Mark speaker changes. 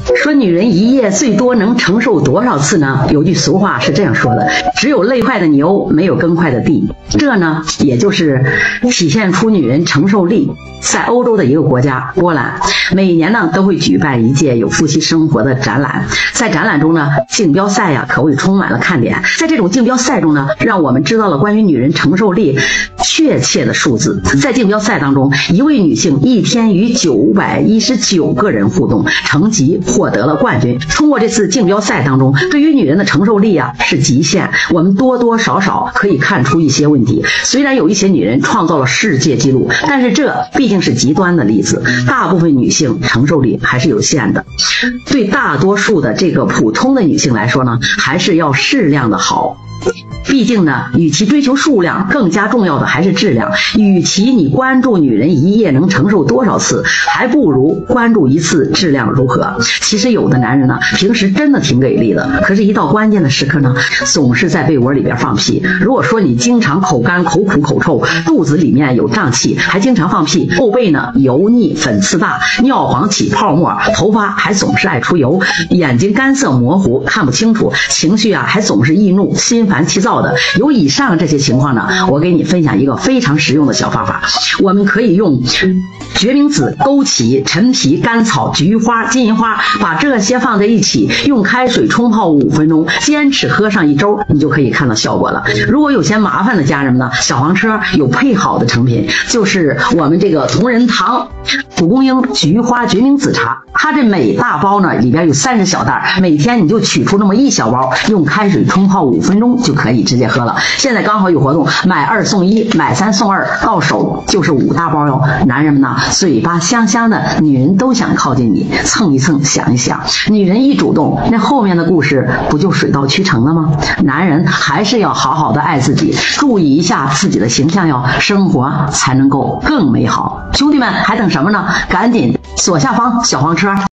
Speaker 1: 说女人一夜最多能承受多少次呢？有句俗话是这样说的：只有累坏的牛，没有耕坏的地。这呢，也就是体现出女人承受力。在欧洲的一个国家波兰，每年呢都会举办一届有夫妻生活的展览。在展览中呢，竞标赛呀可谓充满了看点。在这种竞标赛中呢，让我们知道了关于女人承受力确切的数字。在竞标赛当中，一位女性一天与919个人互动，成绩获得了冠军。通过这次竞标赛当中，对于女人的承受力是极限，我们多多少少可以看出一些问题。虽然有一些女人创造了世界纪录，但是这毕竟是极端的例子，大部分女性承受力还是有限的。对大多数的这个普通的女性来说呢，还是要适量的好。毕竟呢，与其追求数量，更加重要的还是质量。与其你关注女人一夜能承受多少次，还不如关注一次质量如何。其实有的男人呢，平时真的挺给力的，可是一到关键的时刻呢，总是在被窝里边放屁。如果说你经常口干、口苦、口臭，肚子里面有胀气，还经常放屁，后背呢油腻、粉刺大，尿黄起泡沫，头发还总是爱出油，眼睛干涩模糊，看不清楚，情绪还总是易怒、心烦气躁的。有以上这些情况呢，我给你分享一个非常实用的小方法。我们可以用决明子、枸杞、陈皮、甘草、菊花、金银花，把这些放在一起，用开水冲泡5分钟，坚持喝上1周，你就可以看到效果了。如果有些麻烦的家人们呢，小黄车有配好的成品，就是我们这个同仁堂蒲公英菊花决明子茶。它这每大包呢里边有30小袋，每天你就取出那么1小包，用开水冲泡5分钟就可以直接喝了。现在刚好有活动，买2送1，买3送2，到手就是5大包哟。男人们呢，嘴巴香香的，女人都想靠近你，蹭一蹭，想一想。女人一主动，那后面的故事不就水到渠成了吗？男人还是要好好的爱自己，注意一下自己的形象哟，生活才能够更美好。兄弟们还等什么呢？赶紧左下方小黄车